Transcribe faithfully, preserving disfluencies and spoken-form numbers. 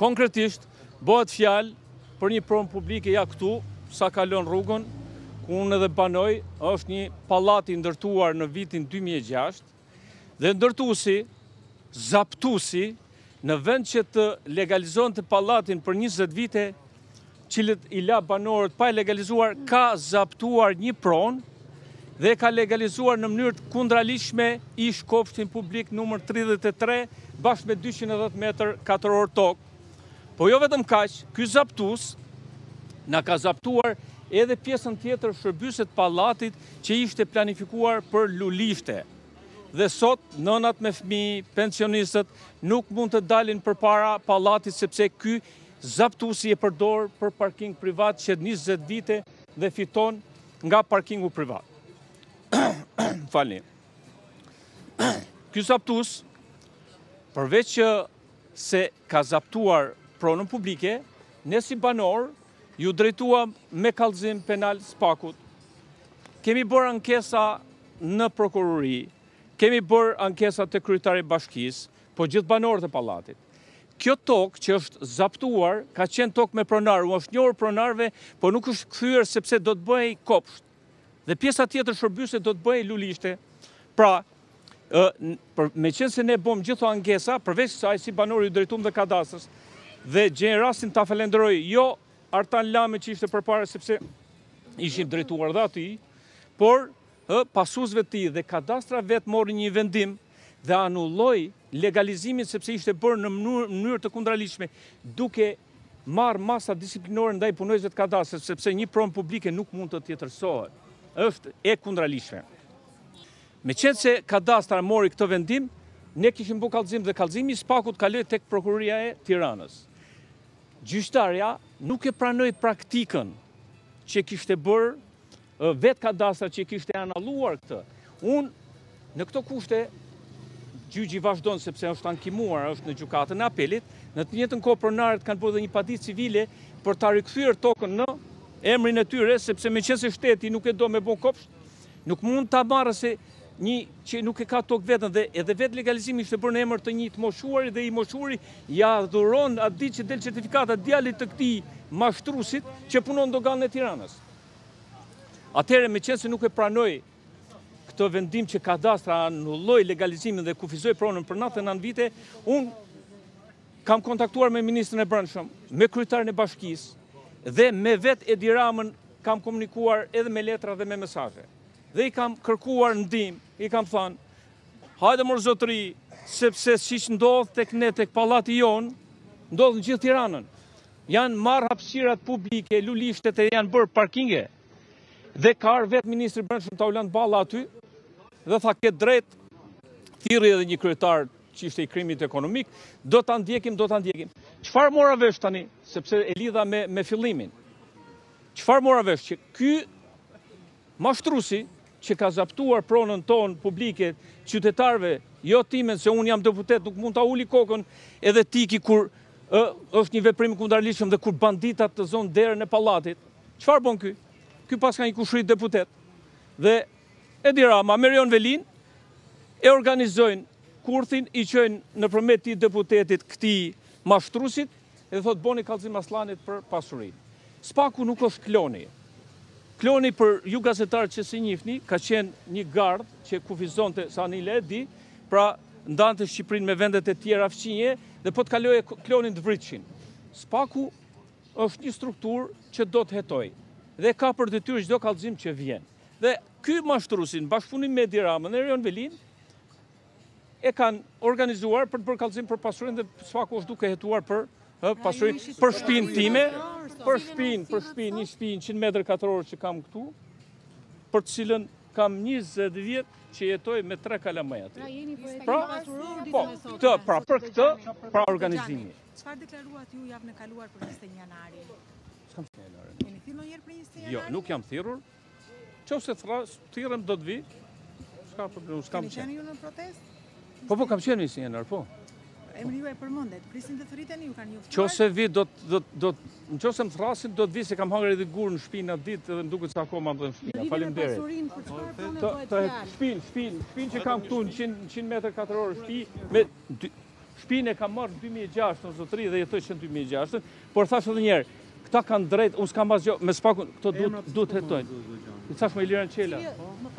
Konkretisht, bëhet fjalë për një pronë publike ja këtu, sa kalon rrugën, ku unë edhe banoj, është një pallat i ndërtuar në vitin dy mijë e gjashtë, dhe ndërtuesi, zaptuesi, në vend që të legalizonte pallatin për njëzet vite, cilët i la banorët pa e legalizuar, ka zaptuar një pronë dhe ka legalizuar në mënyrë të kundralishme ish kopshtin publik numër tridhjetë e tre bashkë me dyqind e dhjetë metër katror tokë. Po jo vetëm kaq, ky zaptues na ka zaptuar edhe pjesën tjetër shërbyse të pallatit që ishte planifikuar për lulishte. Dhe sot nënat me fëmijë, pensionistët nuk mund të dalin përpara pallatit sepse ky zaptuesi e përdor për parking privat që njëzet vite dhe fiton nga parkingu privat. Falni. Ky zaptues, përveç që se ka zaptuar pronën publike, ne si banor ju drejtuam me kallëzim penal Spakut. Kemi bërë ankesa në prokurori, kemi bërë ankesa të kryetari i bashkisë, po gjithë banorët e pallatit. Kjo tokë që është zaptuar, ka qenë tokë me pronar, u është njohur pronarve, po nuk është kthyer sepse do të bëhej kopsht. Dhe pjesa tjetër shërbyse do të bëhej lulishte. Pra, me qenë se ne bëm gjitho ankesa, përveç kësaj si banor ju drejtuam dhe kadastrës, dhe gjenë rastin ta falenderoj jo Artan Lame që ishte përpara sepse ishin drejtuar dhe aty, por pasuzve ti dhe kadastra vetë mori një vendim dhe anulloi legalizimin sepse ishte bërë në mënyrë të kundralishme, duke marrë masa disiplinore ndaj punojësve të kadastrës, sepse një pronë publike nuk mund të tjetërsohet, është e kundralishme. Me qenë se kadastra mori këtë vendim, ne kishim bërë kallëzim dhe kallëzimi i Spakut kaloi tek prokuroria e Tiranës. Gjyqtarja nuk e pranoi praktikën që kishte bërë vetë kadastra që kishte analuar këtë. Unë, në këto kushte, gjyqi vazhdon sepse është ankimuar, është në gjykatën e apelit, në të njëjtën kohë pronarët kanë bërë dhe një paditje civile për ta rikthyer tokën në emrin e tyre, sepse meqense shteti nuk e do me bon kopsht, nuk mund ta marrë se një që nuk e ka tokë vetën dhe edhe vetë legalizimi ishte bërë në emër të një të moshuari dhe i moshuari ja dhuron atë ditë që del certifikata djalit të këtij mashtruesit që punon në doganën e Tiranës. Atëherë meqense nuk e pranoi këtë vendim që kadastra anulloi legalizimin dhe kufizoi pronën për nëntëdhjetë e nëntë vite, unë kam kontaktuar me ministrin e Brendshëm, me kryetarin e bashkisë dhe me vetë Edi Ramën kam komunikuar edhe me letra dhe me mesazhe. Dhe i kam kërkuar ndihmë, i kam thënë, hajde mor zotëri, sepse siç ndodh tek ne tek pallati jon, ndodh në gjithë Tiranën. Janë marrë hapësirat publike, lulishtet e janë bërë parkinge. Dhe ka ardhur vetë ministri i Brendshëm ta ulan balla aty dhe tha ke drejt, thirrri edhe një kryetar që ishte i krimit ekonomik, do ta ndjekim, do ta ndjekim. Çfarë mora vesh tani, sepse e lidha me me fillimin. Çfarë mora vesh që ky mashtruesi që ka zaptuar pronën tonë publike qytetarëve, jo timen se unë jam deputet, nuk mund ta uli kokën edhe tiki kur ë, është një veprim kundarlishëm dhe kur banditat të zonë derën e pallatit. Çfarë bën ky? Ky pas ka një kushëri deputet. Dhe Edi Rama, Merion Velin e organizojnë kurthin, i qojnë nëpërmjet të deputetit këtij mashtruesit dhe thotë boni kallëzim aslanit për pasurinë. Spaku nuk është kloni. Kloni për ju gazetarë që si njihni, ka qenë një gardë që kufizonte sa Anile e di, pra ndante Shqipërinë me vendet e tjera fqinje dhe po të kaloje klonin të vritshin. Spaku është një strukturë që do të hetoj dhe ka për detyrë çdo kallëzim që vjen. Dhe ky mashtruesi në bashkëpunim me Edi Ramën dhe Merion Velin e kanë organizuar për të bërë kallëzim për pasurinë dhe Spaku është duke hetuar për pasurinë për shtëpinë time. Për shtëpinë, për shtëpinë, një shtëpi njëqind metër katror që kam këtu, për të cilën kam njëzet vjet që jetoj me tre kalamaj aty. Pra, po, këtë, pra për këtë, pra organizimi. Çfarë deklaruat ju javën e kaluar për njëzet e një janari? S'kam thënë janari. Jeni thirrur ndonjëherë për njëzet e një janari? Jo, nuk jam thirrur. Nëse thirrem do të vi. S'ka problem, s'kam qenë. Keni qenë ju në protestë? Po po kam qenë njëzet e janar, po. Emri juaj përmendet, prisin të thriteni, ju kanë njoftuar? Nëse vi do do do nëse më thrasin do të vi se kam hangër edhe gur në shtëpinë atë ditë dhe më duket se akoma më në shtëpi. Faleminderit. Të shtëpinë, shtëpinë, shtëpinë që kam këtu në njëqind metër katror shtëpi me Shtëpinë e kam marrë në dy mijë e gjashtë në zotëri dhe jetoj që në dy mijë e gjashtë, por thash edhe njerë, këta kanë drejt, unë s'kam asgjë, me spakun, këto duhet duhet hetojnë. I thash me Iliran Qela.